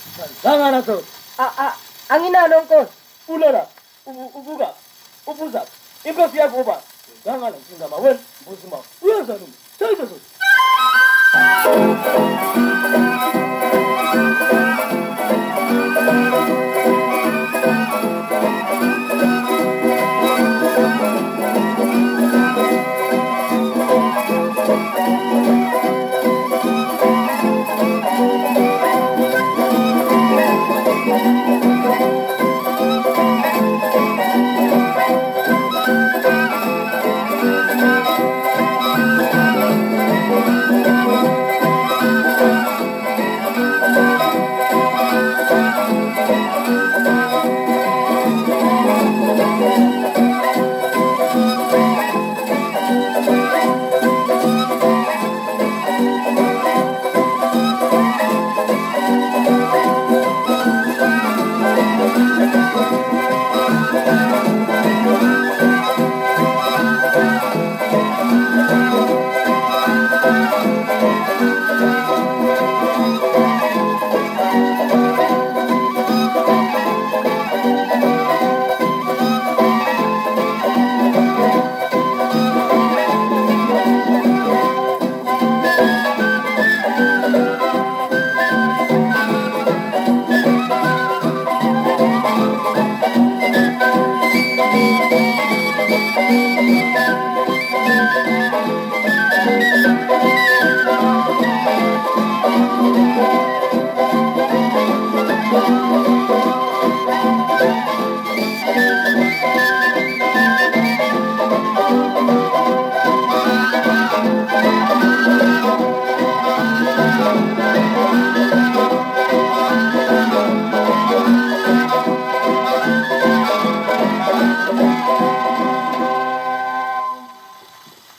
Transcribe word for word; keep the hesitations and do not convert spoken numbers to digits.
Jangan tu. Ah, ah, angin na nongkos. Ulara, ubu ubuga, ubuza. Ibu siapa ubah? Jangan singgah mawen, busma. Uya sanu. Saya tu.